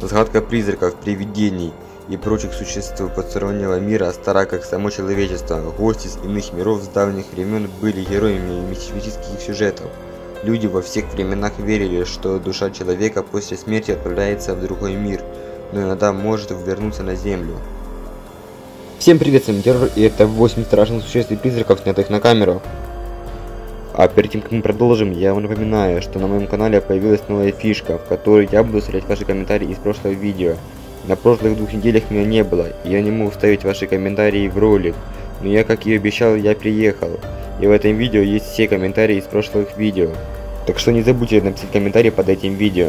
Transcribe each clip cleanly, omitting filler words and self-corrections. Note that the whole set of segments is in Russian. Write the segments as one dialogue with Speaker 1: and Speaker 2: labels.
Speaker 1: Загадка призраков, привидений и прочих существ потустороннего мира стара, как само человечество. Гости из иных миров с давних времен были героями мифических сюжетов. Люди во всех временах верили, что душа человека после смерти отправляется в другой мир, но иногда может вернуться на Землю. Всем привет, с вами Террор, и это 8 страшных существ и призраков, снятых на камеру. А перед тем, как мы продолжим, я вам напоминаю, что на моем канале появилась новая фишка, в которой я буду оставлять ваши комментарии из прошлого видео. На прошлых 2 неделях меня не было, и я не мог вставить ваши комментарии в ролик, но я, как и обещал, я приехал. И в этом видео есть все комментарии из прошлых видео. Так что не забудьте написать комментарий под этим видео.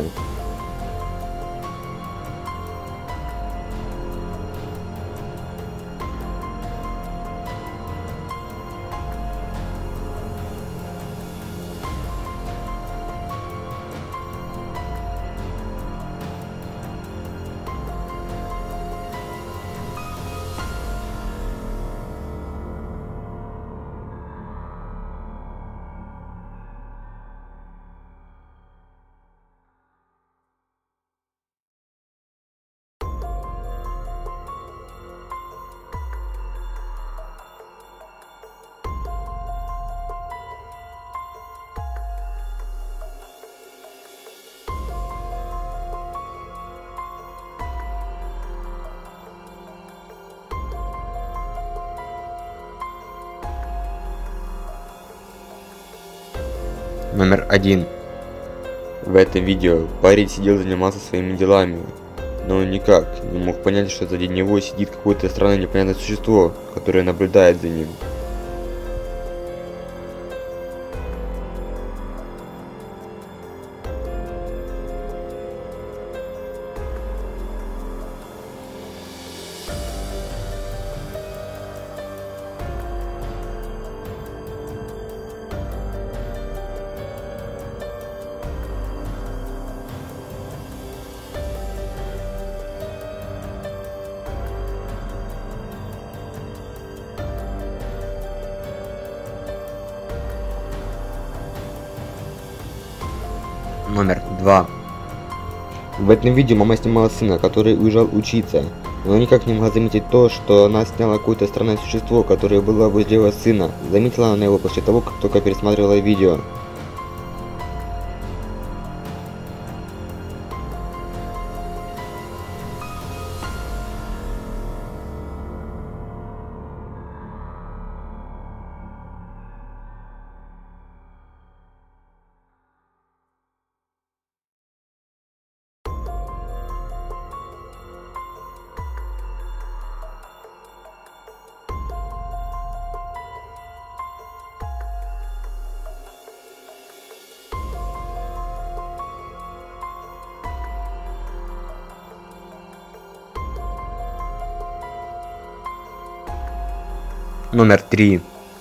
Speaker 1: Номер 1. В этом видео парень сидел, занимался своими делами, но он никак не мог понять, что сзади него сидит какое-то странное непонятное существо, которое наблюдает за ним. Номер 2. В этом видео мама снимала сына, который уезжал учиться, но никак не могла заметить то, что она сняла какое-то странное существо, которое было возле его сына. Заметила она его после того, как только пересматривала видео. Номер 3.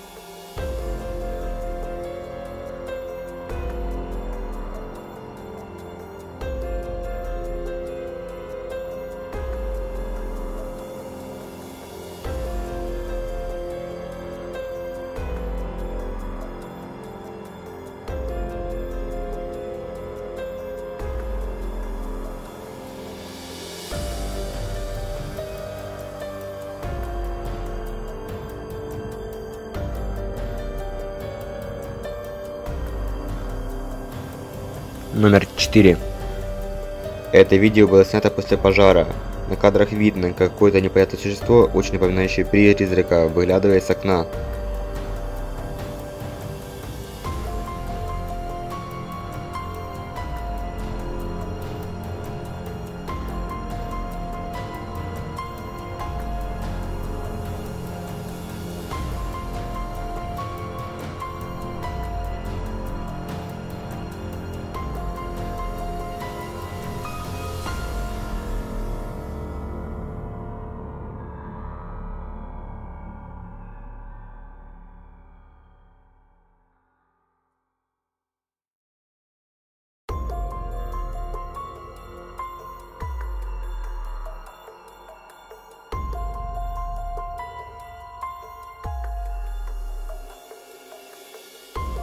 Speaker 1: Номер 4. Это видео было снято после пожара. На кадрах видно, как какое-то непонятное существо, очень напоминающее призрака, выглядывает с окна.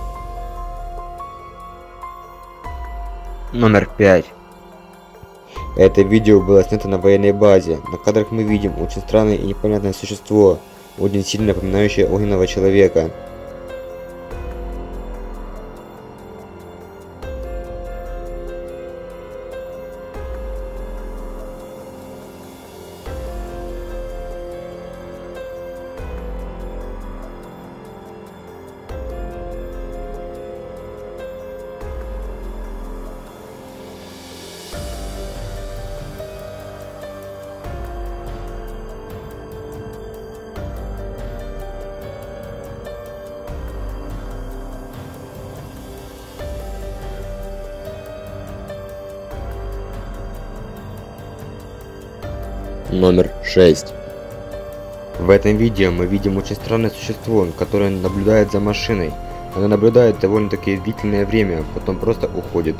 Speaker 1: Номер 5. Это видео было снято на военной базе. На кадрах мы видим очень странное и непонятное существо, очень сильно напоминающее огненного человека. Номер 6. В этом видео мы видим очень странное существо, которое наблюдает за машиной. Оно наблюдает довольно-таки длительное время, потом просто уходит.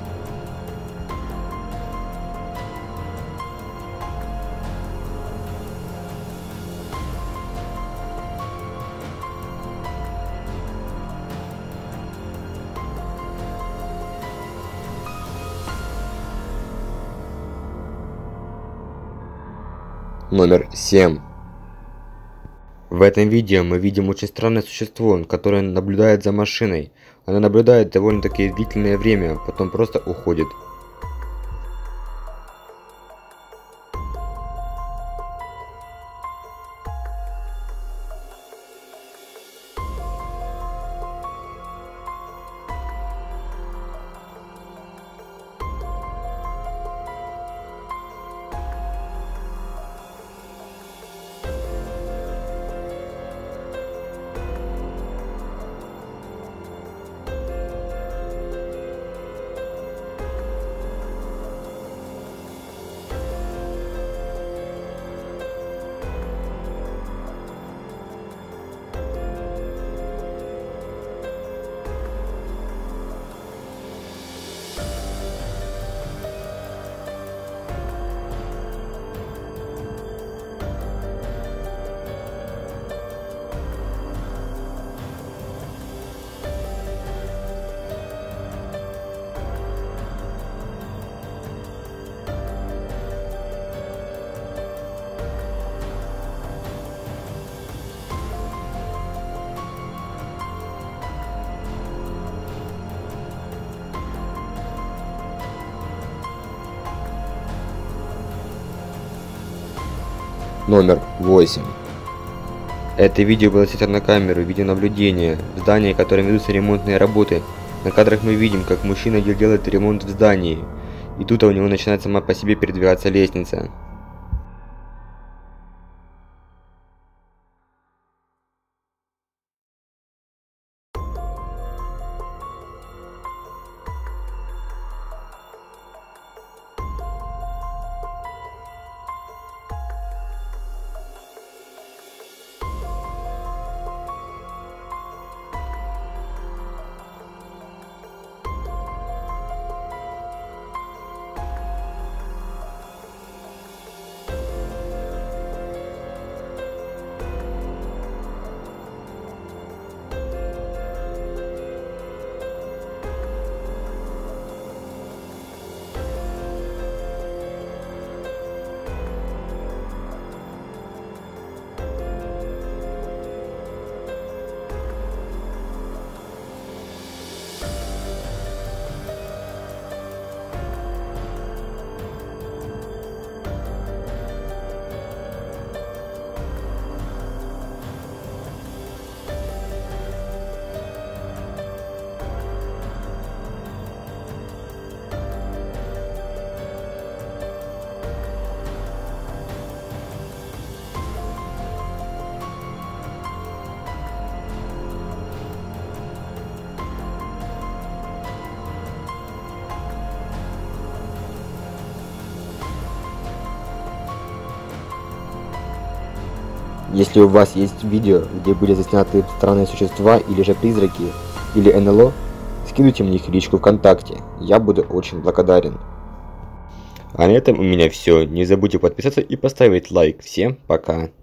Speaker 1: Номер 7. В этом видео мы видим очень странное существо, которое наблюдает за машиной. Оно наблюдает довольно-таки длительное время, потом просто уходит. Номер 8. Это видео было снято на камеру видеонаблюдения в здании, в котором ведутся ремонтные работы. На кадрах мы видим, как мужчина делает ремонт в здании, и тут у него начинает сама по себе передвигаться лестница. Если у вас есть видео, где были засняты странные существа или же призраки, или НЛО, скидывайте мне их в личку ВКонтакте, я буду очень благодарен. А на этом у меня все. Не забудьте подписаться и поставить лайк. Всем пока.